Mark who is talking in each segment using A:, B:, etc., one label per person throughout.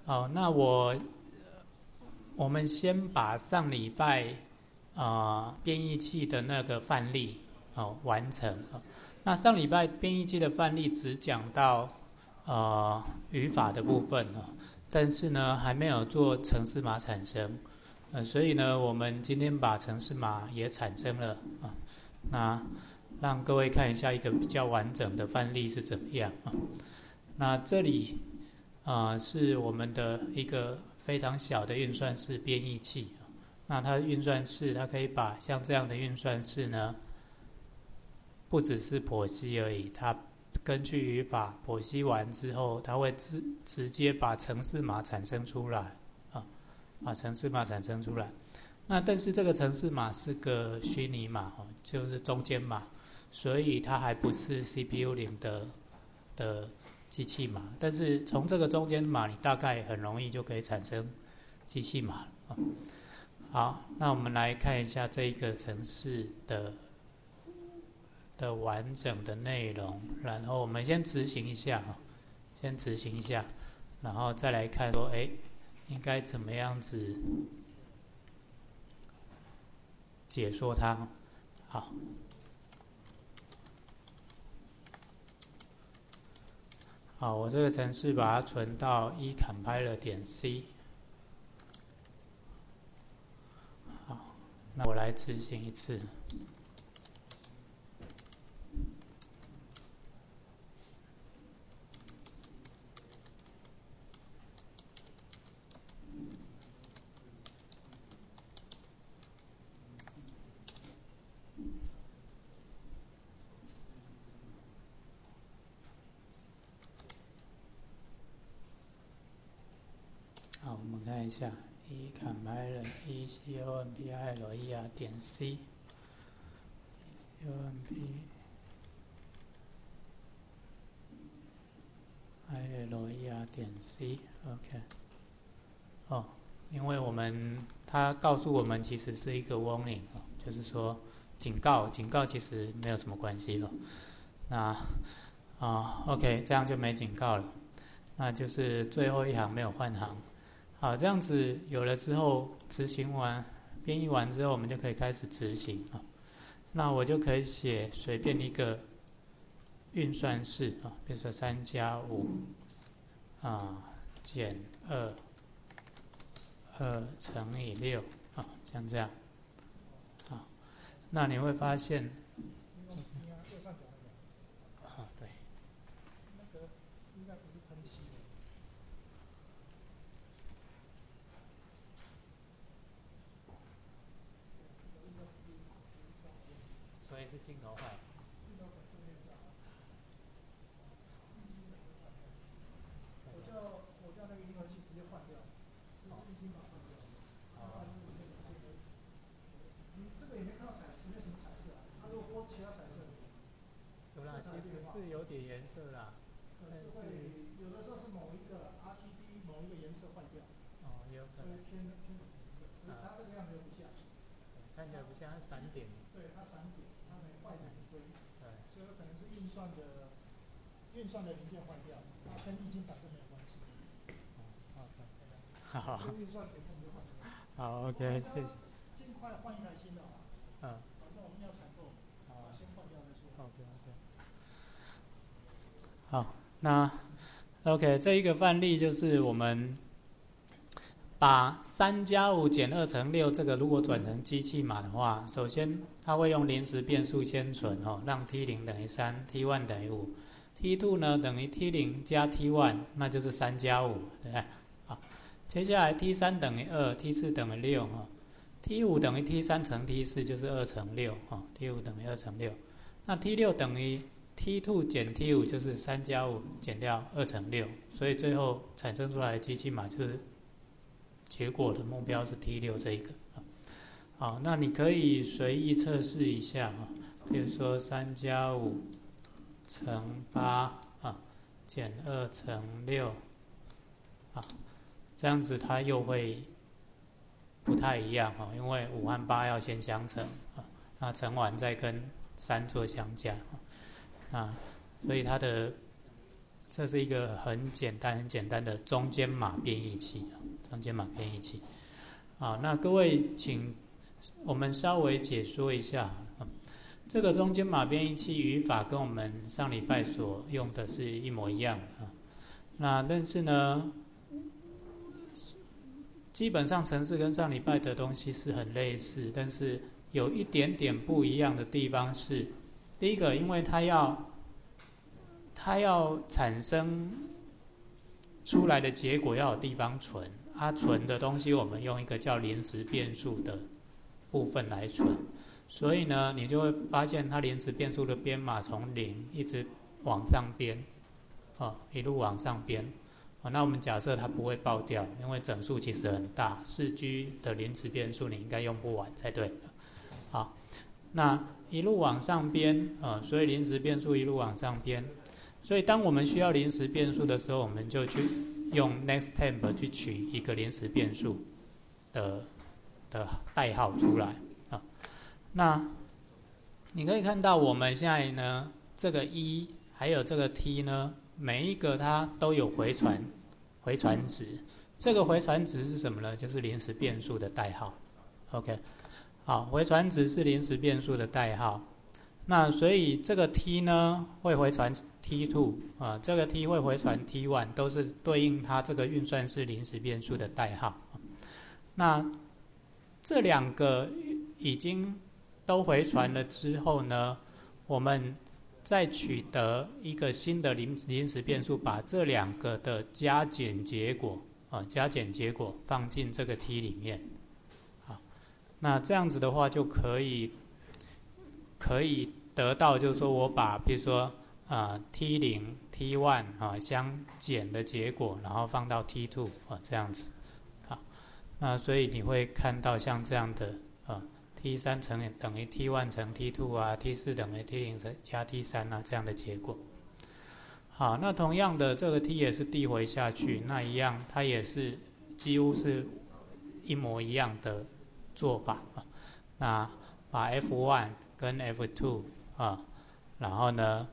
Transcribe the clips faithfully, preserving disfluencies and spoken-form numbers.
A: 哦，那我我们先把上礼拜呃编译器的那个范例哦完成。哦那上礼拜编译器的范例只讲到呃语法的部分哦，但是呢还没有做程式码产生，呃，所以呢我们今天把程式码也产生了啊。那让各位看一下一个比较完整的范例是怎么样啊。那这里啊、呃、是我们的一个非常小的运算式编译器，那它的运算式它可以把像这样的运算式呢，不只是剖析而已，它根据语法剖析完之后，它会直直接把程式码产生出来啊，把程式码产生出来。那但是这个程式码是个虚拟码哦，就是中间码，所以它还不是 C P U 零的的机器码。但是从这个中间码，你大概很容易就可以产生机器码了啊。好，那我们来看一下这一个程式的的完整的内容，然后我们先执行一下啊，先执行一下，然后再来看说，哎，应该怎么样子解说它。好，好，我这个程式把它存到 ecompiler 点 c。好，那我来执行一次。好，我们看一下 ecompiler ecompiler 点 c ecompiler 点 c OK。哦，因为我们它告诉我们其实是一个 warning 哦，就是说警告，警告其实没有什么关系哦。那啊 OK， 这样就没警告了，那就是最后一行没有换行。好，这样子有了之后，执行完、编译完之后，我们就可以开始执行啊。那我就可以写随便一个运算式啊，比如说三加五啊减二，二乘以六啊，像这样。好，那你会发现，啊对，所以是镜头坏。我叫我叫那个印刷器直接换掉，就是已经把它换掉。啊。你这个也没看到彩色，那什么彩色啊？它如果播其他彩色，有啦，其实是有点颜色啦。可是会有的时候是某一个 R T D 某一个颜色坏掉。哦，也有可能。所以偏偏某颜色，可是它这个样子又不像。看起来不像，它闪点。对，它闪点，它没坏的很堆。对。所以有可能是运算的运算的零件坏掉，它跟液晶板都没有关系。哦 ，OK。好。运算铁控就换掉。好 ，OK， 谢谢。尽快换一台新的啊。嗯。反正我们要采购，好，先换掉再说。OK，OK。好，那 OK， 这一个范例就是我们把三加五减二乘六这个如果转成机器码的话，首先它会用临时变数先存哦，让 T 零 等于三 ，T 一 等于五 ，T 二 呢等于 T 零 加 T 一，那就是三加五，对不对？好，接下来 T 三 等于二 ，T 四 等于六哦 ，T 五 等于 T 三 乘 T 四就是二乘六哦 ，T 五 等于二乘六，那 T 六 等于 T 二 减 T 五就是三加五减掉二乘六，所以最后产生出来的机器码就是结果的目标是 T 六 这一个。好，那你可以随意测试一下啊，比如说三加五乘八啊减二乘六啊，这样子它又会不太一样哈，因为五和八要先相乘啊，那乘完再跟三做相加啊，所以它的这是一个很简单很简单的中间码编译器，中间码编译器。啊，那各位请我们稍微解说一下，这个中间码编译器语法跟我们上礼拜所用的是一模一样的。那但是呢，基本上程式跟上礼拜的东西是很类似，但是有一点点不一样的地方是，第一个，因为它要它要产生出来的结果要有地方存，它存的东西我们用一个叫临时变数的部分来存，所以呢，你就会发现它临时变数的编码从零一直往上编，哦，一路往上编。哦，那我们假设它不会爆掉，因为整数其实很大，四 G 的临时变数你应该用不完才对。好，那一路往上编，呃，所以临时变数一路往上编。所以当我们需要临时变数的时候，我们就去用 nextTemp 去取一个临时变数的的代号出来啊。那你可以看到我们现在呢，这个一还有这个 t 呢，每一个它都有回传回传值。这个回传值是什么呢？就是临时变数的代号。OK， 好，回传值是临时变数的代号。那所以这个 t 呢会回传 t 二 啊，这个 t 会回传 t 一，都是对应它这个运算式临时变数的代号。那这两个已经都回传了之后呢，我们再取得一个新的临临时变数，把这两个的加减结果啊，加减结果放进这个 t 里面。好，那这样子的话就可以可以得到，就是说我把比如说啊 t 零 t 一 啊相减的结果，然后放到 t 二 啊这样子。好，那所以你会看到像这样的啊。t 三 乘以等于 t 一 乘 t 二 啊 ，t 四 等于 t 零 加 t 三 啊，这样的结果。好，那同样的这个 t 也是递回下去，那一样它也是几乎是一模一样的做法啊。那把 f 一 跟 f 二 啊，然后呢，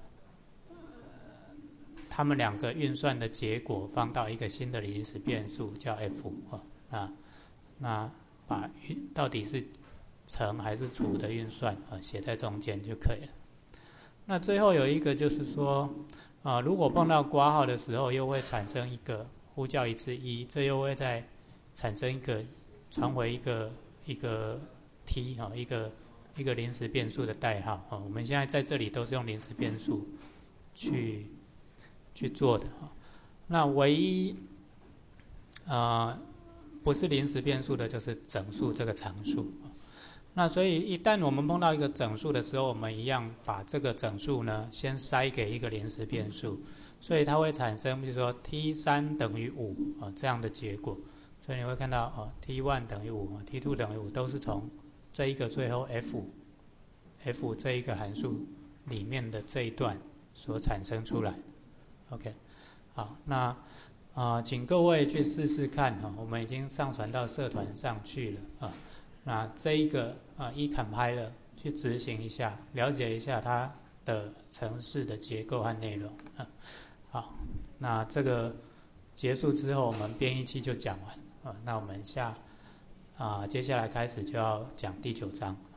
A: 它们两个运算的结果放到一个新的临时变数叫 f 啊，啊，那把到底是乘还是除的运算啊，写在中间就可以了。那最后有一个就是说，啊，如果碰到括号的时候，又会产生一个呼叫一次一，这又会再产生一个传回一个一个 t 啊，一个一个临时变数的代号啊。我们现在在这里都是用临时变数去去做的啊。那唯一啊不是临时变数的就是整数这个常数。那所以一旦我们碰到一个整数的时候，我们一样把这个整数呢先塞给一个临时变数，所以它会产生比如说 t 三 等于五啊这样的结果。所以你会看到哦 t 一 等于五 ，t 二 等于五，都是从这一个最后 f f 这一个函数里面的这一段所产生出来。OK， 好，那啊、呃，请各位去试试看哈、哦，我们已经上传到社团上去了啊。那这一个啊 eCompiler 去执行一下，了解一下它的程式的结构和内容啊。好，那这个结束之后，我们编译器就讲完啊。那我们下啊接下来开始就要讲第九章。